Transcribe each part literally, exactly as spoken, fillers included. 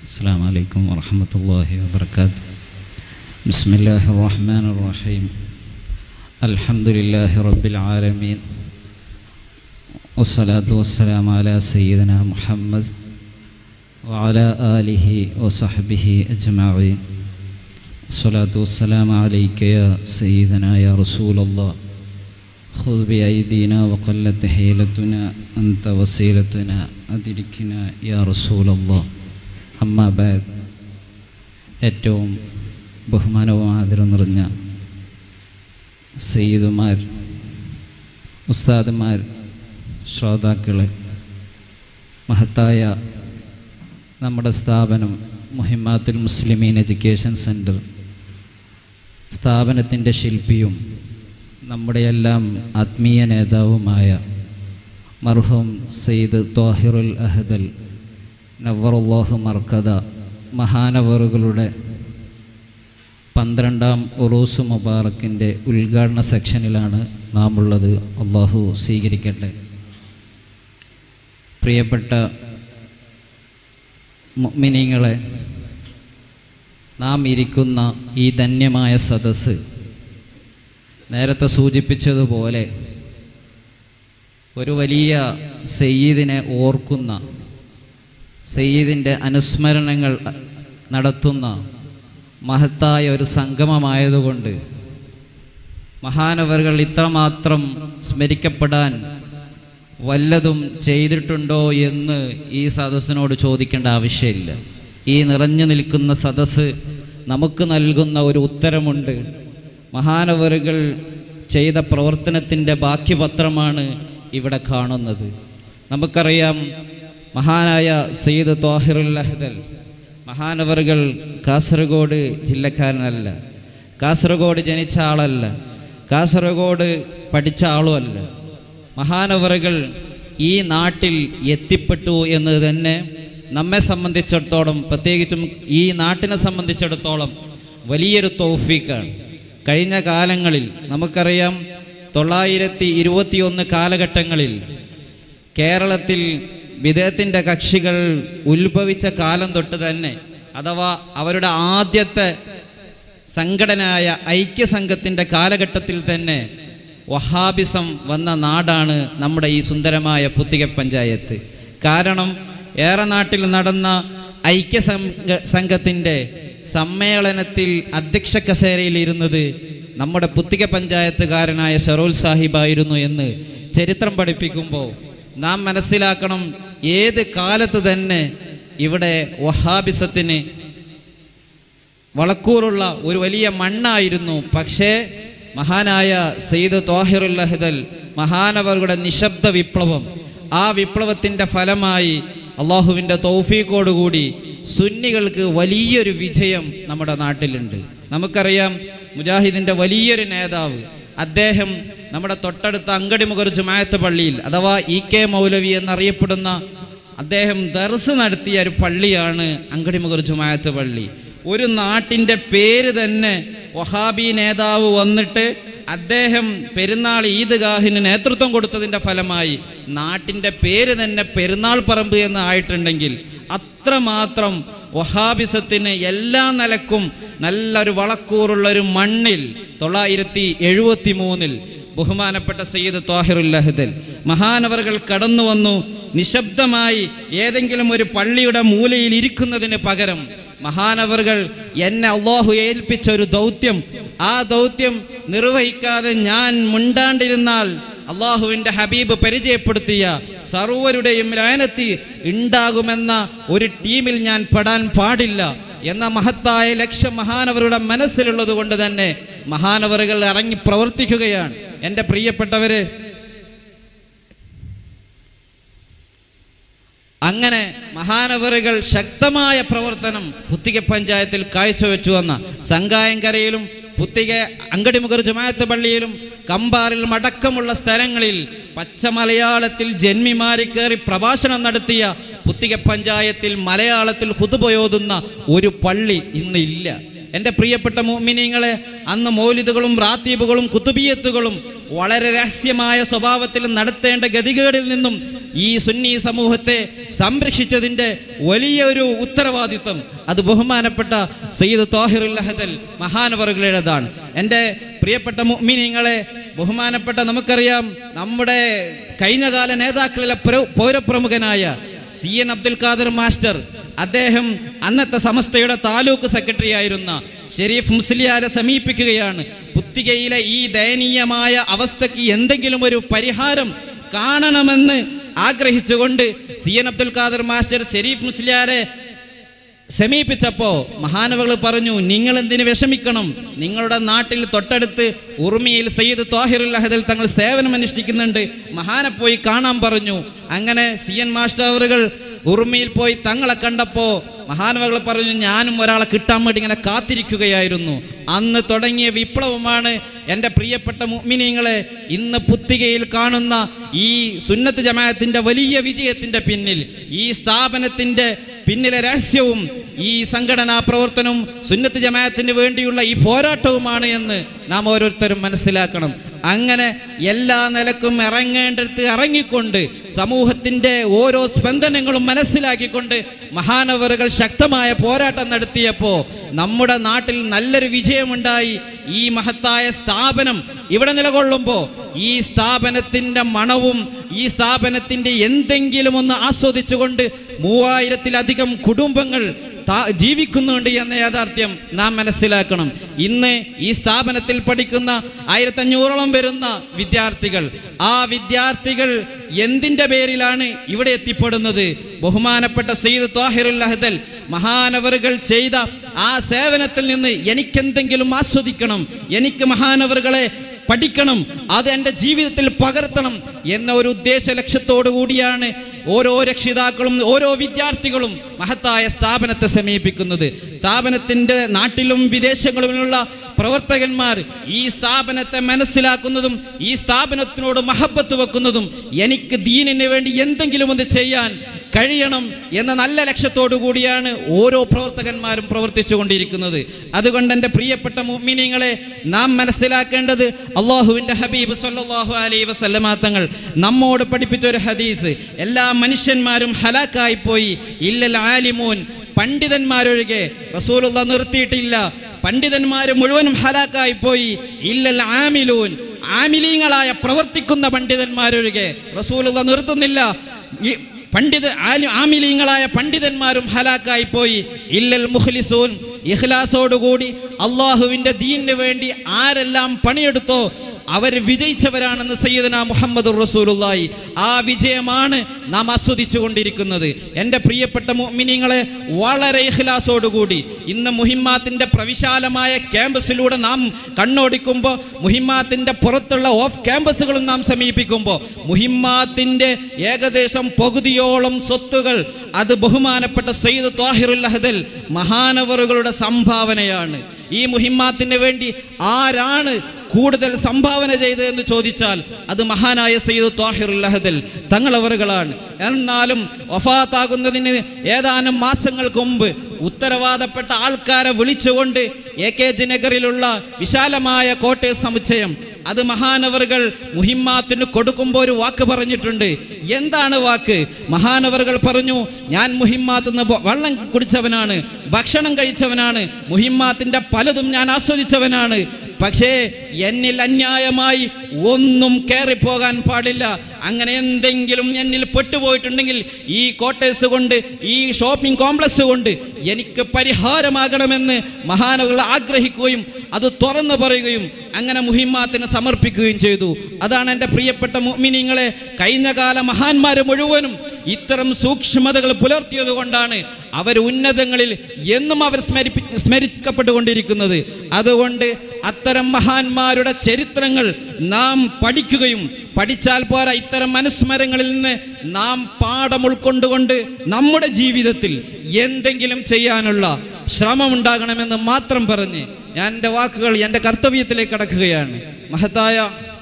السلام عليكم ورحمة الله وبركاته. بسم الله الرحمن الرحيم. الحمد لله رب العالمين، والصلاة والسلام على سيدنا محمد وعلى آله وصحبه أجمعين. الصلاة والسلام عليك يا سيدنا يا رسول الله. خذ بأيدينا وقلت حيلتنا أنت وسيلتنا أدركنا يا رسول الله. അമ്മാ ബാദ്. ഏറ്റവും ബഹുമാനവും ആദരവും നിറഞ്ഞ സയ്യിദുമാർ, ഉസ്താദുമാർ, ശ്രോതാക്കളെ, മഹത്തായ നമ്മുടെ സ്ഥാപനം മുഹിമ്മാത്തുൽ മുസ്ലിമീൻ എഡ്യൂക്കേഷൻ സെൻറ്റർ സ്ഥാപനത്തിൻ്റെ ശില്പിയും നമ്മുടെയെല്ലാം ആത്മീയ നേതാവുമായ മർഹൂം സയ്യിദ് ത്വാഹിറുൽ അഹദൽ നവ്വറുല്ലാഹു മർക്കദ മഹാനവറുകളുടെ പന്ത്രണ്ടാം ഉറൂസ് മുബാറക്കിൻ്റെ ഉദ്ഘാടന സെക്ഷനിലാണ് നാം ഉള്ളത്. അള്ളാഹു സ്വീകരിക്കട്ടെ. പ്രിയപ്പെട്ട മുഅ്മിനീങ്ങളെ, നാം ഇരിക്കുന്ന ഈ ധന്യമായ സദസ്സ് നേരത്തെ സൂചിപ്പിച്ചതുപോലെ ഒരു വലിയ സയ്യിദിനെ ഓർക്കുന്ന, സയ്യിദിൻ്റെ അനുസ്മരണങ്ങൾ നടത്തുന്ന മഹത്തായ ഒരു സംഗമമായതുകൊണ്ട് മഹാനവറുകൾ ഇത്രമാത്രം സ്മരിക്കപ്പെടാൻ വല്ലതും ചെയ്തിട്ടുണ്ടോ എന്ന് ഈ സദസ്സിനോട് ചോദിക്കേണ്ട ആവശ്യമില്ല. ഈ നിറഞ്ഞു നിൽക്കുന്ന സദസ്സ് നമുക്ക് നൽകുന്ന ഒരു ഉത്തരമുണ്ട്. മഹാനവറുകൾ ചെയ്ത പ്രവർത്തനത്തിൻ്റെ ബാക്കിപത്രമാണ് ഇവിടെ കാണുന്നത്. നമുക്കറിയാം, മഹാനായ സയ്യിദ് ത്വാഹിറുൽ അഹദൽ മഹാനവറുകൾ കാസർഗോഡ് ജില്ലക്കാരനല്ല, കാസർഗോഡ് ജനിച്ച ആളല്ല, കാസർഗോഡ് പഠിച്ച ആളുമല്ല. മഹാനവറുകൾ ഈ നാട്ടിൽ എത്തിപ്പെട്ടു എന്ന് തന്നെ നമ്മെ സംബന്ധിച്ചിടത്തോളം, പ്രത്യേകിച്ചും ഈ നാട്ടിനെ സംബന്ധിച്ചിടത്തോളം വലിയൊരു തൗഫീഖാണ്. കഴിഞ്ഞ കാലങ്ങളിൽ നമുക്കറിയാം, തൊള്ളായിരത്തി ഇരുപത്തിയൊന്ന് കാലഘട്ടങ്ങളിൽ കേരളത്തിൽ വിദേഹത്തിൻ്റെ കക്ഷികൾ ഉത്ഭവിച്ച കാലം തൊട്ട് തന്നെ, അഥവാ അവരുടെ ആദ്യത്തെ സംഘടനയായ ഐക്യസംഘത്തിൻ്റെ കാലഘട്ടത്തിൽ തന്നെ വഹാബിസം വന്ന നാടാണ് നമ്മുടെ ഈ സുന്ദരമായ പുത്തിക പഞ്ചായത്ത്. കാരണം ഏറെ നാട്ടിൽ നടന്ന ഐക്യ സംഘത്തിൻ്റെ സമ്മേളനത്തിൽ അധ്യക്ഷ കസേരയിൽ ഇരുന്നത് നമ്മുടെ പുത്തിക പഞ്ചായത്തുകാരനായ ഷറൂൽ സാഹിബായിരുന്നു എന്ന് ചരിത്രം പഠിപ്പിക്കുമ്പോൾ നാം മനസ്സിലാക്കണം, ഏത് കാലത്ത് തന്നെ ഇവിടെ വഹാബിസത്തിന് വളക്കൂറുള്ള ഒരു വലിയ മണ്ണായിരുന്നു. പക്ഷേ മഹാനായ സയ്യിദ് ത്വാഹിറുൽ അഹദൽ മഹാനവറുടെ നിശബ്ദ വിപ്ലവം, ആ വിപ്ലവത്തിൻ്റെ ഫലമായി അള്ളാഹുവിൻ്റെ തൗഫീഖോടുകൂടി സുന്നികൾക്ക് വലിയൊരു വിജയം നമ്മുടെ നാട്ടിലുണ്ട്. നമുക്കറിയാം, മുജാഹിദിൻ്റെ വലിയൊരു നേതാവ്, അദ്ദേഹം നമ്മുടെ തൊട്ടടുത്ത അങ്കടിമുഖർ ജുമാഅത്ത് പള്ളിയിൽ, അഥവാ ഇ കെ മൗലവി എന്നറിയപ്പെടുന്ന അദ്ദേഹം ദർസ് നടത്തിയ ഒരു പള്ളിയാണ് അങ്കടിമുഖർ ജുമാഅത്ത് പള്ളി. ഒരു നാട്ടിൻ്റെ പേര് തന്നെ വഹാബി നേതാവ് വന്നിട്ട് അദ്ദേഹം പെരുന്നാൾ ഈദ്ഗാഹിന് നേതൃത്വം കൊടുത്തതിൻ്റെ ഫലമായി നാട്ടിൻ്റെ പേര് തന്നെ പെരുന്നാൾ പറമ്പ് എന്ന് ആയിട്ടുണ്ടെങ്കിൽ അത്രമാത്രം വഹാബിസത്തിന് എല്ലാ നിലക്കും നല്ലൊരു വളക്കൂറുള്ളൊരു മണ്ണിൽ തൊള്ളായിരത്തി എഴുപത്തി മൂന്നിൽ ബഹുമാനപ്പെട്ട സയ്യിദ് ത്വാഹിറുൽ അഹദൽ മഹാനവറുകൾ കടന്നു വന്നു. നിശബ്ദമായി ഏതെങ്കിലും ഒരു പള്ളിയുടെ മൂലയിൽ ഇരിക്കുന്നതിന് പകരം മഹാനവറുകൾ എന്നെ അള്ളാഹു ഏൽപ്പിച്ച ഒരു ദൗത്യം, ആ ദൗത്യം നിർവഹിക്കാതെ ഞാൻ മുണ്ടാണ്ടിരുന്നാൽ അള്ളാഹുവിൻ്റെ ഹബീബ് പരിചയപ്പെടുത്തിയ സർവരുടെയും ലാനത്ത് ഉണ്ടാകുമെന്ന ഒരു ടീമിൽ ഞാൻ പെടാൻ പാടില്ല എന്ന മഹത്തായ ലക്ഷ്യം മഹാനവറുടെ മനസ്സിലുള്ളത് കൊണ്ട് തന്നെ മഹാനവറുകൾ ഇറങ്ങി പ്രവർത്തിക്കുകയാണ്. എൻ്റെ പ്രിയപ്പെട്ടവര്, അങ്ങനെ മഹാനവറുകൾ ശക്തമായ പ്രവർത്തനം പുത്തിക പഞ്ചായത്തിൽ കാഴ്ചവെച്ചു വന്ന സംഗായങ്കരയിലും പുത്തിക അങ്കടിമുഖർ ജുമാഅത്ത് പള്ളിയിലും കമ്പാറിലും അടക്കമുള്ള സ്ഥലങ്ങളിൽ പച്ച മലയാളത്തിൽ ജന്മിമാരി കയറി പ്രഭാഷണം നടത്തിയ പുത്തിക പഞ്ചായത്തിൽ മലയാളത്തിൽ ഖുതുബ ഓതുന്ന ഒരു പള്ളി ഇന്ന് ഇല്ല. എൻ്റെ പ്രിയപ്പെട്ട മുഅ്മിനീങ്ങളെ, അന്ന് മൗലിദുകളും റാത്തീബുകളും കുതുബിയത്തുകളും വളരെ രഹസ്യമായ സ്വഭാവത്തിൽ നടത്തേണ്ട ഗതികേടിൽ നിന്നും ഈ സുന്നി സമൂഹത്തെ സംരക്ഷിച്ചതിൻ്റെ വലിയൊരു ഉത്തരവാദിത്വം അത് ബഹുമാനപ്പെട്ട സയ്യിദ് ത്വാഹിറുൽ അഹ്ദൽ മഹാനവറുകളുടേതാണ്. എൻ്റെ പ്രിയപ്പെട്ട മുഅ്മിനീങ്ങളെ, ബഹുമാനപ്പെട്ട നമുക്കറിയാം, നമ്മുടെ കഴിഞ്ഞകാല നേതാക്കളിലെ പൗരപ്രമുഖനായ C N Abdul Khader master, അദ്ദേഹം അന്നത്തെ സമസ്തയുടെ താലൂക്ക് സെക്രട്ടറി ആയിരുന്ന ഷെരീഫ് മുസ്ലിയാരെ സമീപിക്കുകയാണ്. പുത്തികയിലെ ഈ ദയനീയമായ അവസ്ഥയ്ക്ക് എന്തെങ്കിലും ഒരു പരിഹാരം കാണണമെന്ന് ആഗ്രഹിച്ചുകൊണ്ട് C N Abdul Khader master Sharif മുസ്ലിയാരെ സമീപിച്ചപ്പോൾ മഹാനവകൾ പറഞ്ഞു, നിങ്ങൾ എന്തിനു വിഷമിക്കണം, നിങ്ങളുടെ നാട്ടിൽ തൊട്ടടുത്ത് ഉറുമിയിൽ സയ്യിദ് ത്വാഹിറുൽ അഹ്ദൽ തങ്ങൾ സേവനം അനുഷ്ഠിക്കുന്നുണ്ട്, മഹാനെ പോയി കാണാൻ പറഞ്ഞു. അങ്ങനെ സി എൻ മാസ്റ്റർ അവറുകൾ ഉറുമിയിൽ പോയി തങ്ങളെ കണ്ടപ്പോൾ മഹാനവകൾ പറഞ്ഞു, ഞാനും ഒരാളെ കിട്ടാൻ വേണ്ടി ഇങ്ങനെ കാത്തിരിക്കുകയായിരുന്നു. അന്ന് തുടങ്ങിയ വിപ്ലവമാണ് എൻ്റെ പ്രിയപ്പെട്ട മുഅ്മിനീങ്ങളെ ഇന്ന് പുത്തികയിൽ കാണുന്ന ഈ സുന്നത്ത് ജമാഅത്തിൻ്റെ വലിയ വിജയത്തിൻ്റെ പിന്നിൽ, ഈ സ്ഥാപനത്തിൻ്റെ പിന്നിലെ രഹസ്യവും ഈ സംഘടനാ പ്രവർത്തനവും സുന്നത്ത് ജമാഅത്തിന് വേണ്ടിയുള്ള ഈ പോരാട്ടവുമാണ് എന്ന് നാം ഓരോരുത്തരും മനസ്സിലാക്കണം. അങ്ങനെ എല്ലാ നിലക്കും ഇറങ്ങേണ്ടടുത്ത് ഇറങ്ങിക്കൊണ്ട് സമൂഹത്തിൻ്റെ ഓരോ സ്പന്ദനങ്ങളും മനസ്സിലാക്കിക്കൊണ്ട് മഹാനവറുകൾ ശക്തമായ പോരാട്ടം നടത്തിയപ്പോൾ നമ്മുടെ നാട്ടിൽ നല്ലൊരു വിജയമുണ്ടായി. ഈ മഹത്തായ സ്ഥാപനം ഇവിടെ നിലകൊള്ളുമ്പോൾ ഈ സ്ഥാപനത്തിൻ്റെ മണവും ഈ സ്ഥാപനത്തിൻ്റെ എന്തെങ്കിലും ഒന്ന് ആസ്വദിച്ചുകൊണ്ട് മൂവായിരത്തിലധികം കുടുംബങ്ങൾ ജീവിക്കുന്നുണ്ട് എന്ന യാഥാർത്ഥ്യം നാം മനസ്സിലാക്കണം. ഇന്ന് ഈ സ്ഥാപനത്തിൽ പഠിക്കുന്ന ആയിരത്തഞ്ഞൂറോളം വരുന്ന വിദ്യാർത്ഥികൾ, ആ വിദ്യാർത്ഥികൾ എന്തിൻ്റെ പേരിലാണ് ഇവിടെ എത്തിപ്പെടുന്നത്? ബഹുമാനപ്പെട്ട സയ്യിദ് ത്വാഹിറുൽ അഹ്ദൽ മഹാനവറുകൾ ചെയ്ത ആ സേവനത്തിൽ നിന്ന് എനിക്കെന്തെങ്കിലും ആസ്വദിക്കണം, എനിക്ക് മഹാനവറുകളെ പഠിക്കണം, അത് എൻ്റെ ജീവിതത്തിൽ പകർത്തണം എന്ന ഒരു ഉദ്ദേശ ലക്ഷ്യത്തോടു കൂടിയാണ് ഓരോ രക്ഷിതാക്കളും ഓരോ വിദ്യാർത്ഥികളും മഹത്തായ സ്ഥാപനത്തെ സമീപിക്കുന്നത്. സ്ഥാപനത്തിൻ്റെ നാട്ടിലും വിദേശങ്ങളിലുമുള്ള പ്രവർത്തകന്മാർ ഈ സ്ഥാപനത്തെ മനസ്സിലാക്കുന്നതും ഈ സ്ഥാപനത്തിനോട് മഹബത്ത് വെക്കുന്നതും എനിക്ക് ദീനിന് വേണ്ടി എന്തെങ്കിലും ഒന്ന് ചെയ്യാൻ കഴിയണം എന്ന നല്ല ലക്ഷ്യത്തോടു കൂടിയാണ് ഓരോ പ്രവർത്തകന്മാരും പ്രവർത്തിച്ചു കൊണ്ടിരിക്കുന്നത്. അതുകൊണ്ട് എൻ്റെ പ്രിയപ്പെട്ട മുഅ്മിനീങ്ങളെ, നാം മനസ്സിലാക്കേണ്ടത് അള്ളാഹുവിൻ്റെ ഹബീബ് സല്ലല്ലാഹു അലൈഹി വസല്ലമ തങ്ങൾ നമ്മോട് പഠിപ്പിച്ച ഒരു ഹദീസ്, എല്ലാ മനുഷ്യന്മാരും ഹലാക്കായി പോയി ഇല്ലൽ ആലിമൂൻ, പണ്ഡിതന്മാരൊഴികെ. റസൂലുള്ളാഹി നിർത്തിയിട്ടില്ല, പണ്ഡിതന്മാർ മുഴുവനും ഹലാക്കായി പോയി ഇല്ലൽ ആമിലൂൻ, ആമിലീങ്ങളായ പ്രവർത്തിക്കുന്ന പണ്ഡിതന്മാരൊഴികെ. റസൂലുള്ളാഹി നിർത്തുന്നില്ല, പണ്ഡിത ആമിലീങ്ങളായ പണ്ഡിതന്മാരും ഹലാക്കായി പോയി ഇല്ലൽ മുഖ്ലിസൂൻ, ഇഖ്ലാസോടുകൂടി അള്ളാഹുവിൻ്റെ ദീനിന് വേണ്ടി ആരെല്ലാം പണിയെടുത്തോ അവർ വിജയിച്ചവരാണെന്ന് സയ്യിദുനാ മുഹമ്മദുർ റസൂലുള്ളാഹി. ആ വിജയമാണ് നാം ആസ്വദിച്ചു കൊണ്ടിരിക്കുന്നത്. എൻ്റെ പ്രിയപ്പെട്ട മുഅ്മിനീങ്ങളെ, വളരെ ഇഖ്ലാസോടുകൂടി ഇന്ന് മുഹിമ്മാത്തിൻ്റെ പ്രവിശാലമായ ക്യാമ്പസിലൂടെ നാം കണ്ണോടിക്കുമ്പോൾ, മുഹിമ്മാത്തിൻ്റെ പുറത്തുള്ള ഓഫ് ക്യാമ്പസുകളും നാം സമീപിക്കുമ്പോൾ, മുഹിമ്മാത്തിൻ്റെ ഏകദേശം പകുതിയോളം സ്വത്തുകൾ അത് ബഹുമാനപ്പെട്ട സയ്യിദ് ത്വാഹിറുൽ അഹ്ദൽ മഹാനവറുകളുടെ സംഭാവനയാണ്. ഈ മുഹിമ്മാത്തിന് വേണ്ടി ആരാണ് കൂടുതൽ സംഭാവന ചെയ്തതെന്ന് ചോദിച്ചാൽ അത് മഹാനായ സയ്യിദ് ത്വാഹിറുൽ അഹ്ദൽ തങ്ങളവറുകളാണ്. എന്നാലും വഫാത്താകുന്നതിന് ഏതാനും മാസങ്ങൾക്ക് മുമ്പ് ഉത്തരവാദപ്പെട്ട ആൾക്കാരെ വിളിച്ചുകൊണ്ട് എ കെ ജി നഗറിലുള്ള വിശാലമായ കോട്ടേഴ്സ് സമുച്ചയം അത് മഹാനവറുകൾ മുഹിമ്മാത്തിന് കൊടുക്കുമ്പോൾ ഒരു വാക്ക് പറഞ്ഞിട്ടുണ്ട്. എന്താണ് വാക്ക്? മഹാനവറുകൾ പറഞ്ഞു, ഞാൻ മുഹിമ്മാത്ത് നിന്ന് വെള്ളം കുടിച്ചവനാണ്, ഭക്ഷണം കഴിച്ചവനാണ്, മുഹിമ്മാത്തിൻ്റെ പലതും ഞാൻ ആസ്വദിച്ചവനാണ്. പക്ഷേ എന്നിൽ അന്യായമായി ഒന്നും കയറിപ്പോകാൻ പാടില്ല. അങ്ങനെ എന്തെങ്കിലും എന്നിൽ പെട്ടുപോയിട്ടുണ്ടെങ്കിൽ ഈ കോട്ടേഴ്സ് കൊണ്ട്, ഈ ഷോപ്പിംഗ് കോംപ്ലക്സ് കൊണ്ട് എനിക്ക് പരിഹാരമാകണമെന്ന് മഹാനവറുകൾ ആഗ്രഹിക്കുകയും അത് തുറന്നു പറയുകയും അങ്ങനെ മുഹിമ്മാത്തിന് സമർപ്പിക്കുകയും ചെയ്തു. അതാണ് എൻ്റെ പ്രിയപ്പെട്ട മുഅ്മിനീങ്ങളെ, കഴിഞ്ഞകാല മഹാന്മാർ മുഴുവനും ഇത്തരം സൂക്ഷ്മതകൾ പുലർത്തിയത് കൊണ്ടാണ് അവർ ഉന്നതങ്ങളിൽ എന്നും അവർ സ്മരിപ്പി സ്മരിക്കപ്പെട്ടുകൊണ്ടിരിക്കുന്നത്. അതുകൊണ്ട് അത്തരം മഹാന്മാരുടെ ചരിത്രങ്ങൾ നാം പഠിക്കുകയും, പഠിച്ചാൽ പോരാ, ഇത്തരം അനുസ്മരങ്ങളിൽ നിന്ന് നാം പാഠം ഉൾക്കൊണ്ടുകൊണ്ട് നമ്മുടെ ജീവിതത്തിൽ എന്തെങ്കിലും ചെയ്യാനുള്ള ശ്രമമുണ്ടാകണമെന്ന് മാത്രം പറഞ്ഞ് ഞാൻ എൻ്റെ വാക്കുകൾ എൻ്റെ കർത്തവ്യത്തിലേക്ക് കടക്കുകയാണ്. മഹത്തായ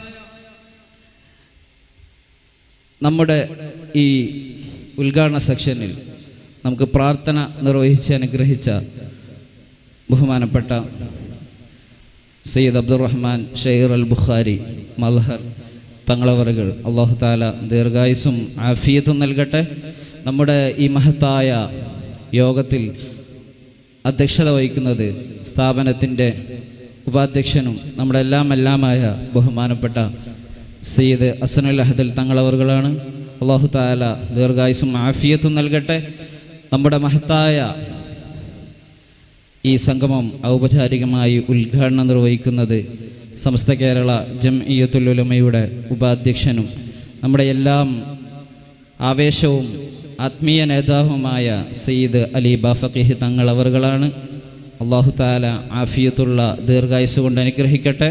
നമ്മുടെ ഈ ഉദ്ഘാടന സെക്ഷനിൽ നമുക്ക് പ്രാർത്ഥന നിർവഹിച്ച് അനുഗ്രഹിച്ച ബഹുമാനപ്പെട്ട സയ്യിദ് അബ്ദുറഹ്മാൻ ഷെയ്ർ അൽ ബുഖാരി മൽഹർ തങ്ങളവറുകൾ അല്ലാഹു തആല ദീർഘായുസ്സും ആഫിയത്തും നൽകട്ടെ. നമ്മുടെ ഈ മഹത്തായ യോഗത്തിൽ അധ്യക്ഷത വഹിക്കുന്നത് സ്ഥാപനത്തിൻ്റെ ഉപാധ്യക്ഷനും നമ്മുടെ എല്ലാം എല്ലാമായ ബഹുമാനപ്പെട്ട സയ്യിദ് ഹസനുൽ അഹദൽ തങ്ങളവറുകളാണ്. അല്ലാഹു തആല ദീർഘായുസ്സും ആഫിയത്തും നൽകട്ടെ. നമ്മുടെ മഹത്തായ ഈ സംഗമം ഔപചാരികമായി ഉദ്ഘാടനം നിർവഹിക്കുന്നത് സമസ്ത കേരള ജംഇയ്യത്തുൽ ഉലമയുടെ ഉപാധ്യക്ഷനും നമ്മുടെ എല്ലാം ആവേശവും ആത്മീയ നേതാവുമായ സയ്യിദ് അലി ബാഫഖീഹ് തങ്ങളവറുകളാണ്. അല്ലാഹു തആല ആഫിയത്തുള്ള ദീർഘായുസ്സ് കൊണ്ട് അനുഗ്രഹിക്കട്ടെ.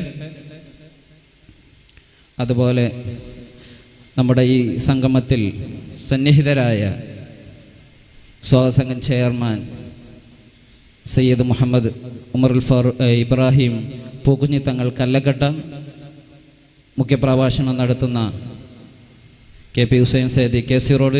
അതുപോലെ നമ്മുടെ ഈ സംഗമത്തിൽ സന്നിഹിതരായ സ്വാഗതസംഘം ചെയർമാൻ സയ്യിദ് മുഹമ്മദ് ഉമറുൽ ഫാറൂഖ് ഇബ്രാഹിം പൂക്കുഞ്ഞി തങ്ങൾ കല്ലക്കട്ട, മുഖ്യപ്രഭാഷണം നടത്തുന്ന K P Hussain Sayyid K C road,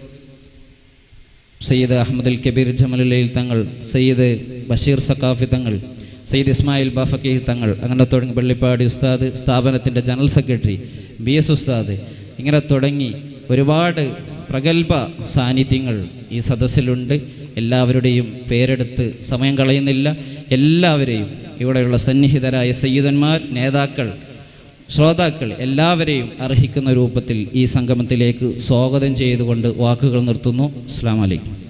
Sayyid Ahmadul Kabeer Jamalullail Thangal, Sayyid Basheer Saqafi തങ്ങൾ, സയ്യിദ് ഇസ്മായിൽ ബാഫഖീഹ് തങ്ങൾ, അങ്ങനെ തുടങ്ങി വെള്ളിപ്പാടി ഉസ്താദ്, സ്ഥാപനത്തിൻ്റെ ജനറൽ സെക്രട്ടറി ബി എസ് ഉസ്താദ്, ഇങ്ങനെ തുടങ്ങി ഒരുപാട് പ്രഗത്ഭ സാന്നിധ്യങ്ങൾ ഈ സദസ്സിലുണ്ട്. എല്ലാവരുടെയും പേരെടുത്ത് സമയം കളയുന്നില്ല. എല്ലാവരെയും ഇവിടെയുള്ള സന്നിഹിതരായ സയ്യിദന്മാർ, നേതാക്കൾ, ശ്രോതാക്കൾ എല്ലാവരെയും അർഹിക്കുന്ന രൂപത്തിൽ ഈ സംഗമത്തിലേക്ക് സ്വാഗതം ചെയ്തുകൊണ്ട് വാക്കുകൾ നിർത്തുന്നു. അസ്സലാമു അലൈക്കും.